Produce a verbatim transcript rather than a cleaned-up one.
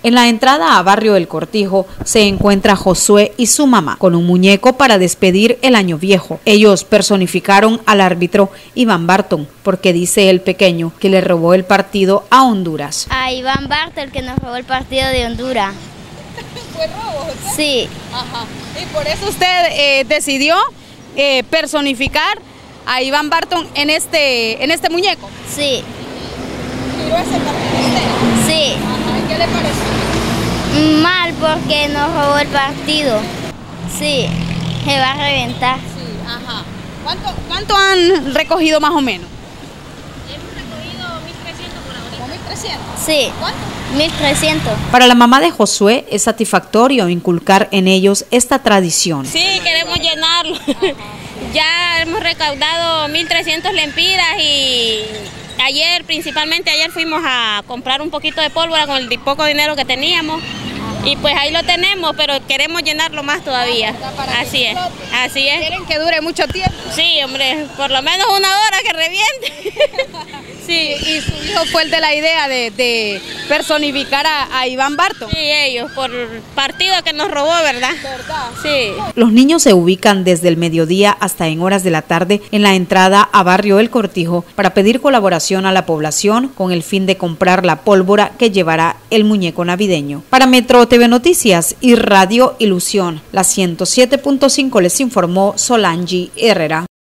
En la entrada a Barrio El Cortijo se encuentra Josué y su mamá con un muñeco para despedir el año viejo. Ellos personificaron al árbitro Iván Barton porque dice el pequeño que le robó el partido a Honduras. A Iván Barton, el que nos robó el partido de Honduras. ¿Fue robo, José? Sí. Ajá. Y por eso usted eh, decidió eh, personificar a Iván Barton en este, en este muñeco. Sí. ¿Tiró ese partido usted? Sí. Ajá. ¿Y qué le pareció? Mal porque nos robó el partido. Sí, se va a reventar. Sí, ajá. ¿Cuánto, cuánto han recogido más o menos? Hemos recogido mil trescientos por ahorita. ¿Como mil trescientos? Sí. ¿Cuánto? mil trescientos. Para la mamá de Josué es satisfactorio inculcar en ellos esta tradición. Sí, queremos llenarlo. Ya hemos recaudado mil trescientos lempiras y ayer, principalmente ayer fuimos a comprar un poquito de pólvora con el poco dinero que teníamos. Y pues ahí lo tenemos, pero queremos llenarlo más todavía. Así es, así es. ¿Quieren que dure mucho tiempo? Sí, hombre, por lo menos una hora que reviente. Sí. Y su hijo fue el de la idea de, de personificar a, a Iván Barton. Sí, ellos, por el partido que nos robó, ¿verdad? ¿Verdad? Sí. Los niños se ubican desde el mediodía hasta en horas de la tarde en la entrada a Barrio El Cortijo para pedir colaboración a la población con el fin de comprar la pólvora que llevará el muñeco navideño. Para Metro T V Noticias y Radio Ilusión, la ciento siete punto cinco les informó Solange Herrera.